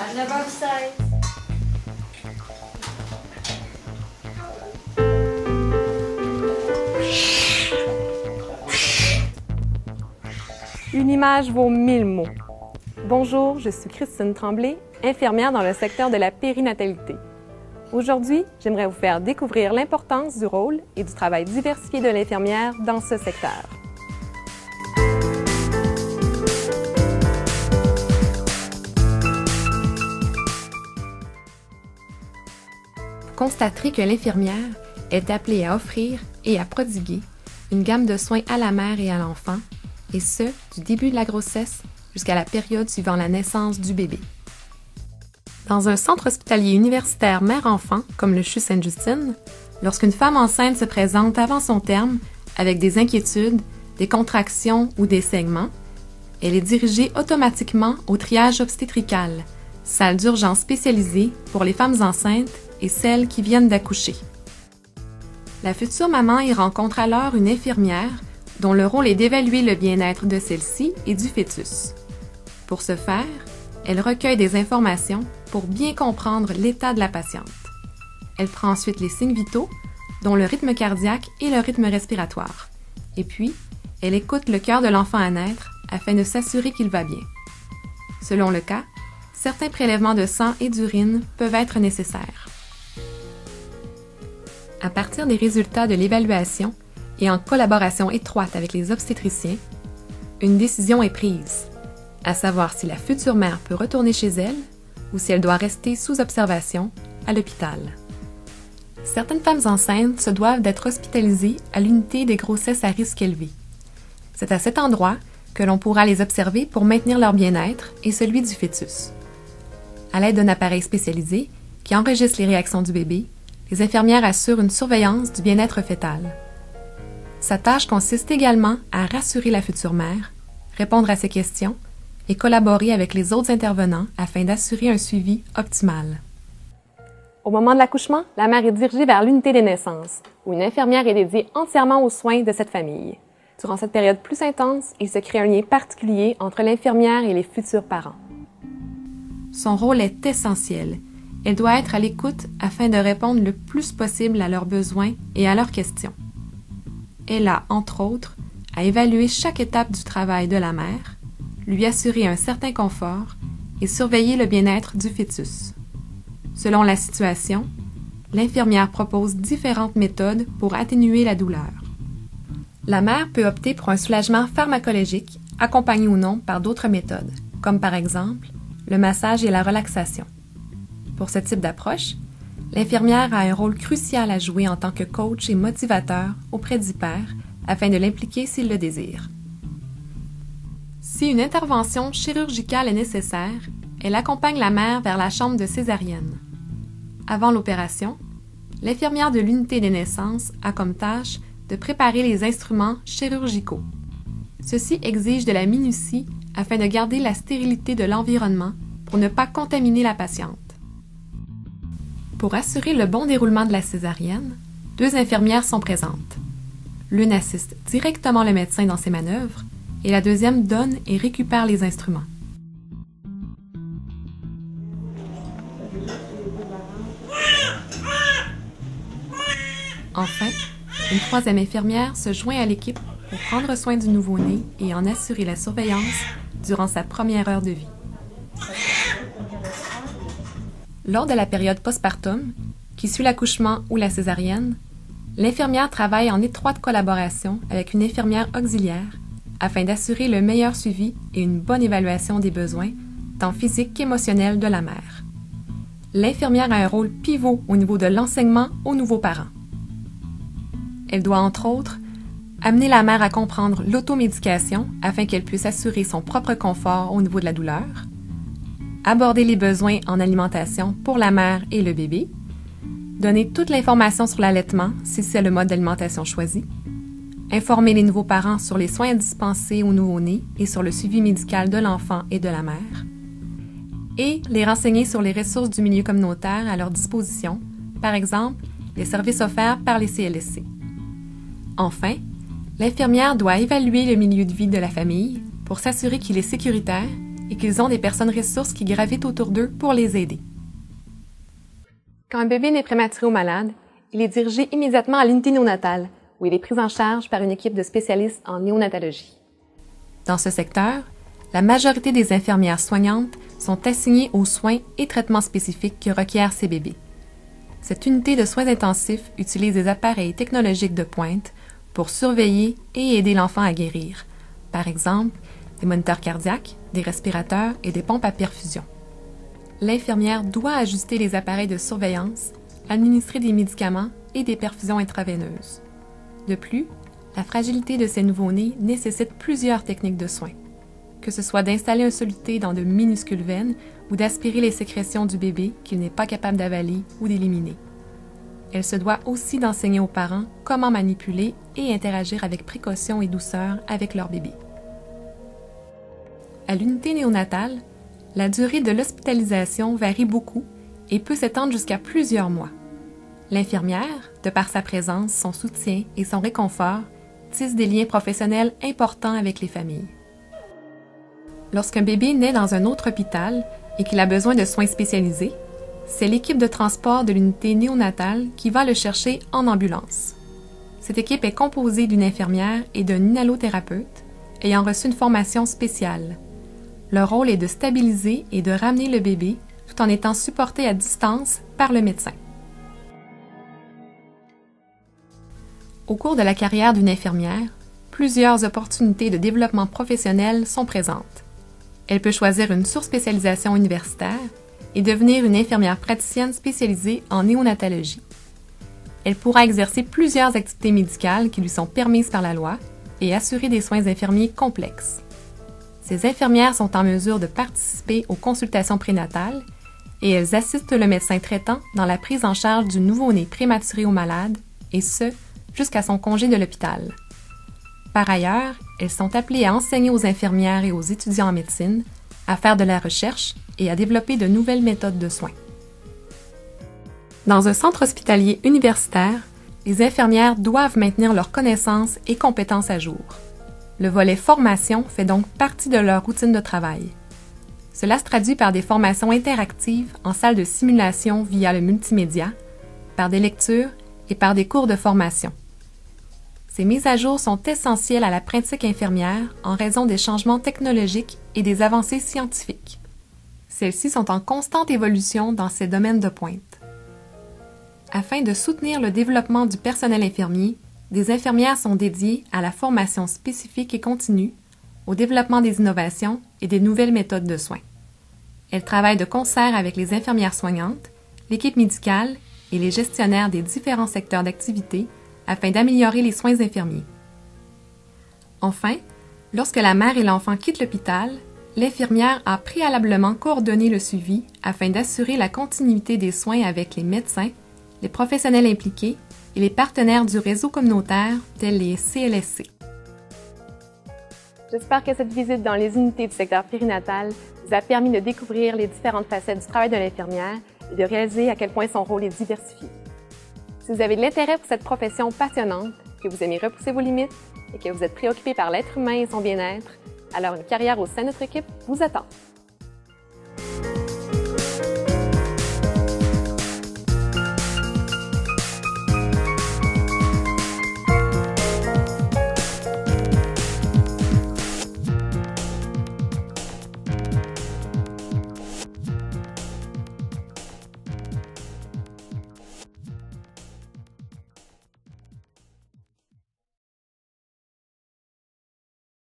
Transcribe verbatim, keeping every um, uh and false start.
À neuf heures seize. Une image vaut mille mots. Bonjour, je suis Christine Tremblay, infirmière dans le secteur de la périnatalité. Aujourd'hui, j'aimerais vous faire découvrir l'importance du rôle et du travail diversifié de l'infirmière dans ce secteur. Vous constaterez que l'infirmière est appelée à offrir et à prodiguer une gamme de soins à la mère et à l'enfant, et ce, du début de la grossesse jusqu'à la période suivant la naissance du bébé. Dans un centre hospitalier universitaire mère-enfant, comme le C H U Sainte-Justine, lorsqu'une femme enceinte se présente avant son terme avec des inquiétudes, des contractions ou des saignements, elle est dirigée automatiquement au triage obstétrical, salle d'urgence spécialisée pour les femmes enceintes et celles qui viennent d'accoucher. La future maman y rencontre alors une infirmière dont le rôle est d'évaluer le bien-être de celle-ci et du fœtus. Pour ce faire, elle recueille des informations pour bien comprendre l'état de la patiente. Elle prend ensuite les signes vitaux, dont le rythme cardiaque et le rythme respiratoire. Et puis, elle écoute le cœur de l'enfant à naître afin de s'assurer qu'il va bien. Selon le cas, certains prélèvements de sang et d'urine peuvent être nécessaires. À partir des résultats de l'évaluation, et en collaboration étroite avec les obstétriciens, une décision est prise, à savoir si la future mère peut retourner chez elle ou si elle doit rester sous observation à l'hôpital. Certaines femmes enceintes se doivent d'être hospitalisées à l'unité des grossesses à risque élevé. C'est à cet endroit que l'on pourra les observer pour maintenir leur bien-être et celui du fœtus. À l'aide d'un appareil spécialisé qui enregistre les réactions du bébé, les infirmières assurent une surveillance du bien-être fœtal. Sa tâche consiste également à rassurer la future mère, répondre à ses questions et collaborer avec les autres intervenants afin d'assurer un suivi optimal. Au moment de l'accouchement, la mère est dirigée vers l'unité des naissances, où une infirmière est dédiée entièrement aux soins de cette famille. Durant cette période plus intense, il se crée un lien particulier entre l'infirmière et les futurs parents. Son rôle est essentiel. Elle doit être à l'écoute afin de répondre le plus possible à leurs besoins et à leurs questions. Elle a, entre autres, à évaluer chaque étape du travail de la mère, lui assurer un certain confort et surveiller le bien-être du fœtus. Selon la situation, l'infirmière propose différentes méthodes pour atténuer la douleur. La mère peut opter pour un soulagement pharmacologique, accompagné ou non par d'autres méthodes, comme par exemple le massage et la relaxation. Pour ce type d'approche, l'infirmière a un rôle crucial à jouer en tant que coach et motivateur auprès du père afin de l'impliquer s'il le désire. Si une intervention chirurgicale est nécessaire, elle accompagne la mère vers la chambre de césarienne. Avant l'opération, l'infirmière de l'unité des naissances a comme tâche de préparer les instruments chirurgicaux. Ceci exige de la minutie afin de garder la stérilité de l'environnement pour ne pas contaminer la patiente. Pour assurer le bon déroulement de la césarienne, deux infirmières sont présentes. L'une assiste directement le médecin dans ses manœuvres et la deuxième donne et récupère les instruments. Enfin, une troisième infirmière se joint à l'équipe pour prendre soin du nouveau-né et en assurer la surveillance durant sa première heure de vie. Lors de la période postpartum, qui suit l'accouchement ou la césarienne, l'infirmière travaille en étroite collaboration avec une infirmière auxiliaire afin d'assurer le meilleur suivi et une bonne évaluation des besoins, tant physiques qu'émotionnels de la mère. L'infirmière a un rôle pivot au niveau de l'enseignement aux nouveaux parents. Elle doit, entre autres, amener la mère à comprendre l'automédication afin qu'elle puisse assurer son propre confort au niveau de la douleur, aborder les besoins en alimentation pour la mère et le bébé, donner toute l'information sur l'allaitement si c'est le mode d'alimentation choisi, informer les nouveaux parents sur les soins à dispenser au nouveau-né et sur le suivi médical de l'enfant et de la mère, et les renseigner sur les ressources du milieu communautaire à leur disposition, par exemple les services offerts par les C L S C. Enfin, l'infirmière doit évaluer le milieu de vie de la famille pour s'assurer qu'il est sécuritaire et qu'ils ont des personnes ressources qui gravitent autour d'eux pour les aider. Quand un bébé naît prématuré ou malade, il est dirigé immédiatement à l'unité néonatale, où il est pris en charge par une équipe de spécialistes en néonatologie. Dans ce secteur, la majorité des infirmières soignantes sont assignées aux soins et traitements spécifiques que requièrent ces bébés. Cette unité de soins intensifs utilise des appareils technologiques de pointe pour surveiller et aider l'enfant à guérir, par exemple des moniteurs cardiaques, des respirateurs et des pompes à perfusion. L'infirmière doit ajuster les appareils de surveillance, administrer des médicaments et des perfusions intraveineuses. De plus, la fragilité de ces nouveau-nés nécessite plusieurs techniques de soins, que ce soit d'installer un soluté dans de minuscules veines ou d'aspirer les sécrétions du bébé qu'il n'est pas capable d'avaler ou d'éliminer. Elle se doit aussi d'enseigner aux parents comment manipuler et interagir avec précaution et douceur avec leur bébé. À l'unité néonatale, la durée de l'hospitalisation varie beaucoup et peut s'étendre jusqu'à plusieurs mois. L'infirmière, de par sa présence, son soutien et son réconfort, tisse des liens professionnels importants avec les familles. Lorsqu'un bébé naît dans un autre hôpital et qu'il a besoin de soins spécialisés, c'est l'équipe de transport de l'unité néonatale qui va le chercher en ambulance. Cette équipe est composée d'une infirmière et d'un inhalothérapeute ayant reçu une formation spéciale. Leur rôle est de stabiliser et de ramener le bébé tout en étant supporté à distance par le médecin. Au cours de la carrière d'une infirmière, plusieurs opportunités de développement professionnel sont présentes. Elle peut choisir une surspécialisation universitaire et devenir une infirmière praticienne spécialisée en néonatologie. Elle pourra exercer plusieurs activités médicales qui lui sont permises par la loi et assurer des soins infirmiers complexes. Ces infirmières sont en mesure de participer aux consultations prénatales et elles assistent le médecin traitant dans la prise en charge du nouveau-né prématuré ou malade, et ce, jusqu'à son congé de l'hôpital. Par ailleurs, elles sont appelées à enseigner aux infirmières et aux étudiants en médecine, à faire de la recherche et à développer de nouvelles méthodes de soins. Dans un centre hospitalier universitaire, les infirmières doivent maintenir leurs connaissances et compétences à jour. Le volet formation fait donc partie de leur routine de travail. Cela se traduit par des formations interactives en salle de simulation via le multimédia, par des lectures et par des cours de formation. Ces mises à jour sont essentielles à la pratique infirmière en raison des changements technologiques et des avancées scientifiques. Celles-ci sont en constante évolution dans ces domaines de pointe. Afin de soutenir le développement du personnel infirmier, des infirmières sont dédiées à la formation spécifique et continue, au développement des innovations et des nouvelles méthodes de soins. Elles travaillent de concert avec les infirmières soignantes, l'équipe médicale et les gestionnaires des différents secteurs d'activité afin d'améliorer les soins infirmiers. Enfin, lorsque la mère et l'enfant quittent l'hôpital, l'infirmière a préalablement coordonné le suivi afin d'assurer la continuité des soins avec les médecins, les professionnels impliqués et les partenaires du réseau communautaire tels les C L S C. J'espère que cette visite dans les unités du secteur périnatal vous a permis de découvrir les différentes facettes du travail de l'infirmière et de réaliser à quel point son rôle est diversifié. Si vous avez de l'intérêt pour cette profession passionnante, que vous aimez repousser vos limites et que vous êtes préoccupé par l'être humain et son bien-être, alors une carrière au sein de notre équipe vous attend.